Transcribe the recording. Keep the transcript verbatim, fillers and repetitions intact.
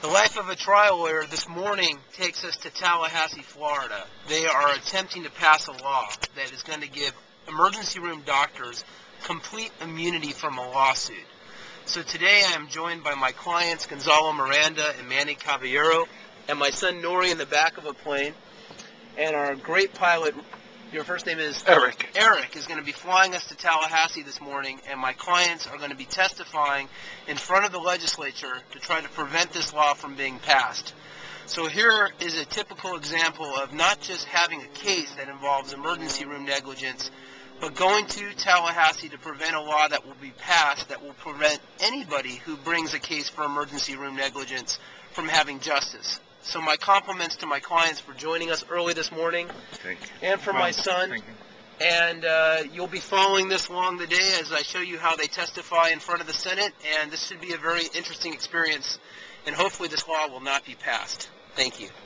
The life of a trial lawyer this morning takes us to Tallahassee, Florida. They are attempting to pass a law that is going to give emergency room doctors complete immunity from a lawsuit. So today I am joined by my clients Gonzalo Miranda and Manolo Caballero, and my son Nory in the back of a plane, and our great pilot, your first name is? Eric. Eric is going to be flying us to Tallahassee this morning, and my clients are going to be testifying in front of the legislature to try to prevent this law from being passed. So here is a typical example of not just having a case that involves emergency room negligence, but going to Tallahassee to prevent a law that will be passed that will prevent anybody who brings a case for emergency room negligence from having justice. So my compliments to my clients for joining us early this morning, Thank you. and for Well, my son. thank you. And uh, you'll be following this along the day as I show you how they testify in front of the Senate, and this should be a very interesting experience, and hopefully this law will not be passed. Thank you.